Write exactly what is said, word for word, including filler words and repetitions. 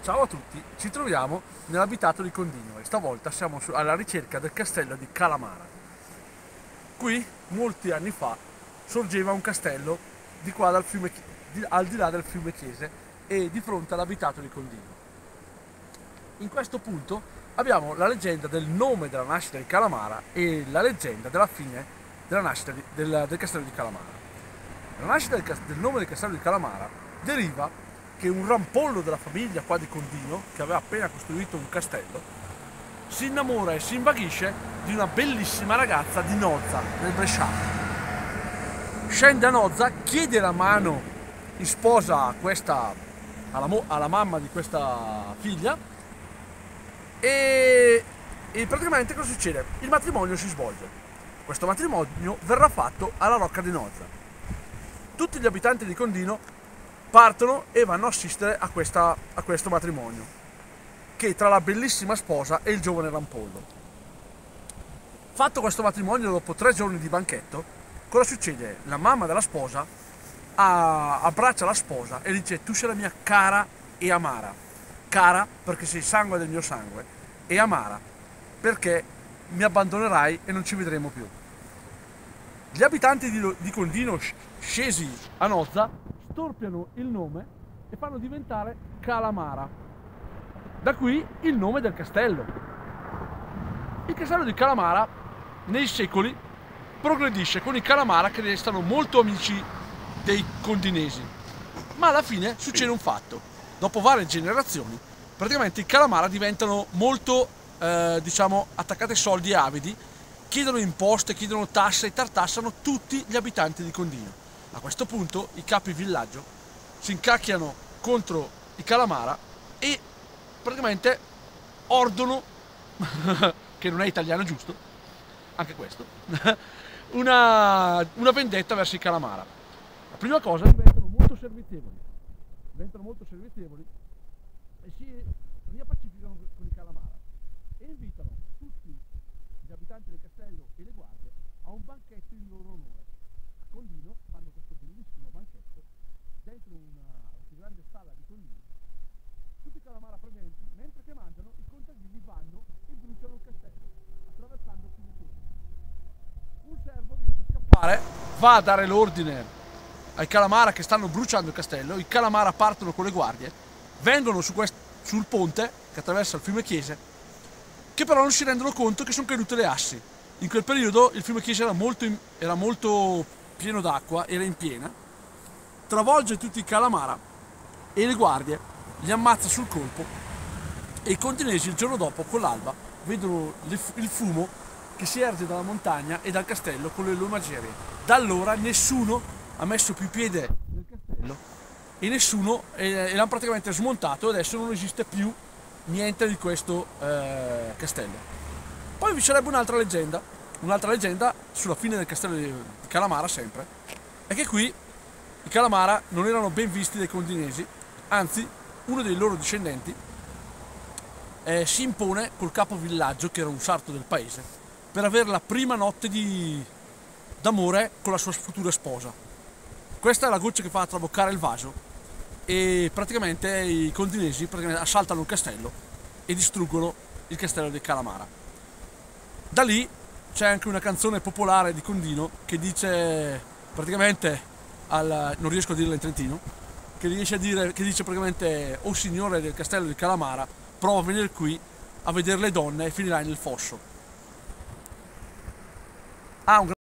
Ciao a tutti, ci troviamo nell'abitato di Condino e stavolta siamo su- alla ricerca del castello di Calamara. Qui, molti anni fa, sorgeva un castello di qua dal fiume, Chi- di- al di là del fiume Chiese e di fronte all'abitato di Condino. In questo punto abbiamo la leggenda del nome della nascita di Calamara e la leggenda della fine della nascita di- del, del castello di Calamara. La nascita del, cas- del nome del castello di Calamara deriva che un rampollo della famiglia qua di Condino, che aveva appena costruito un castello, si innamora e si invaghisce di una bellissima ragazza di Nozza, nel Bresciano. Scende a Nozza, chiede la mano in sposa a questa, alla, mo- alla mamma di questa figlia e, e praticamente cosa succede? Il matrimonio si svolge. Questo matrimonio verrà fatto alla Rocca di Nozza. Tutti gli abitanti di Condino partono e vanno a assistere a, questa, a questo matrimonio, che tra la bellissima sposa e il giovane rampollo. Fatto questo matrimonio, dopo tre giorni di banchetto, cosa succede? La mamma della sposa a- abbraccia la sposa e dice: tu sei la mia cara e amara. Cara perché sei sangue del mio sangue, e amara perché mi abbandonerai e non ci vedremo più. Gli abitanti di, di Condino, scesi a Nozza, storpiano il nome e fanno diventare Calamara. Da qui il nome del castello. Il castello di Calamara nei secoli progredisce con i Calamara che restano molto amici dei condinesi. Ma alla fine succede un fatto. Dopo varie generazioni, praticamente i Calamara diventano molto, eh, diciamo, attaccati ai soldi e avidi, chiedono imposte, chiedono tasse e tartassano tutti gli abitanti di Condino. A questo punto i capi villaggio si incacchiano contro i Calamara e praticamente ordono, che non è italiano giusto, anche questo, una, una vendetta verso i Calamara. La prima cosa, diventano molto servizievoli, diventano molto servizievoli e si riappacificano con i Calamara e invitano tutti gli abitanti del castello e le guardie a un banchetto in loro onore. A Condino fanno questo bellissimo banchetto dentro una, una più grande sala di Condino. Tutti i Calamara presenti, mentre che mangiano, i contadini vanno e bruciano il castello, attraversando il fiume Chiese. Un servo riesce a scappare, va a dare l'ordine ai Calamara che stanno bruciando il castello. I Calamara partono con le guardie, vengono su quest- sul ponte che attraversa il fiume Chiese, che però non si rendono conto che sono cadute le assi. In quel periodo il fiume Chiese era molto, in- era molto pieno d'acqua, era in piena, travolge tutti i Calamara e le guardie li ammazza sul colpo e i condinesi il giorno dopo con l'alba vedono il fumo che si erge dalla montagna e dal castello con le loro macerie. Da allora nessuno ha messo più piede nel castello e nessuno e, l'hanno praticamente smontato e adesso non esiste più niente di questo eh, castello. Poi vi sarebbe un'altra leggenda, un'altra leggenda sulla fine del castello di Calamara sempre, è che qui i Calamara non erano ben visti dai condinesi, anzi uno dei loro discendenti eh, si impone col capovillaggio, che era un sarto del paese, per avere la prima notte di... d'amore con la sua futura sposa. Questa è la goccia che fa traboccare il vaso e praticamente i condinesi praticamente assaltano il castello e distruggono il castello di Calamara. Da lì c'è anche una canzone popolare di Condino che dice praticamente al, non riesco a dirla in trentino, che riesce a dire, che dice praticamente: o signore del castello di Calamara, prova a venire qui a vedere le donne e finirai nel fosso. Ha un